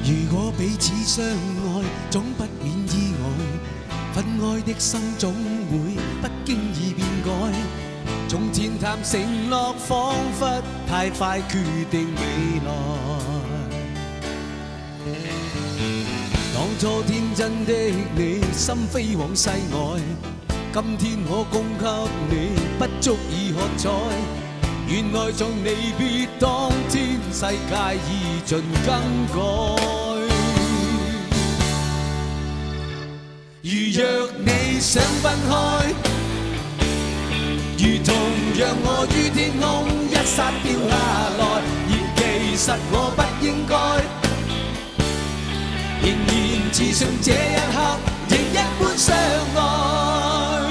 如果彼此相愛，總不免意外。分愛的心總會不經意變改。從前談承諾，彷彿太快決定未來。當初天真的你，心飛往世外。今天我供給你，不足以喝彩。原來從離別當天，世界已盡更改。如若你想分開，如同讓我於天空一剎掉下來，而其實我不應該。仍然自信這一刻，仍一般相愛。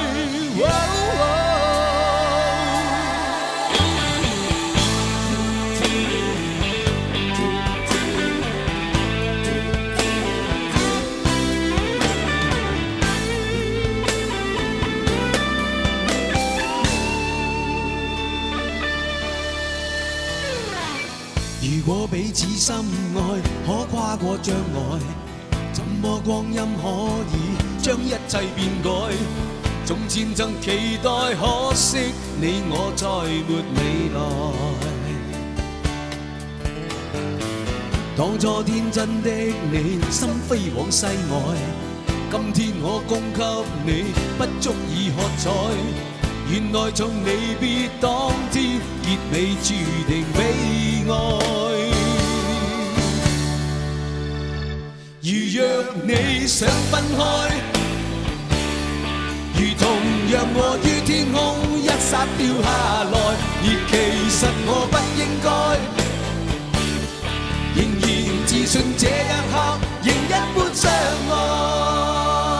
如果彼此深愛，可跨過障礙，怎麼光陰可以將一切變改？從前曾期待，可惜你我再沒未來。當初天真的你，心飛往世外。今天我供給你，不足以喝彩。原來從離別當天，結尾注定悲哀。如若你想分開，如同讓我於天空一剎掉下來，而其實我不應該。仍然自信這一刻，仍一般相愛。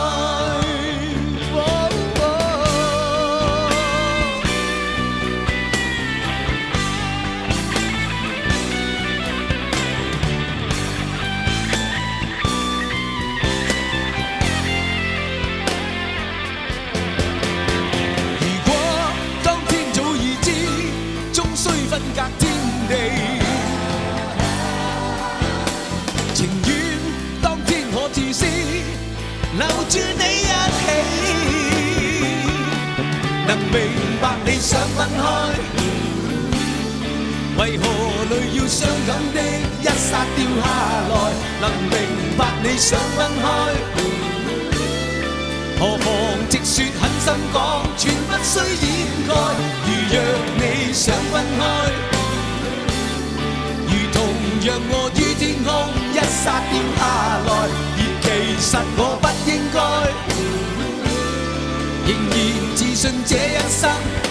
分隔天地，情願當天可自私，留住你一起。能明白你想分開，為何淚要傷感的一剎掉下來？能明白你想分開，何妨直說狠心講，全不需掩蓋。如若你想分開，如同讓我於天空一剎掉下來，而其實我不應該。仍然自信這一生。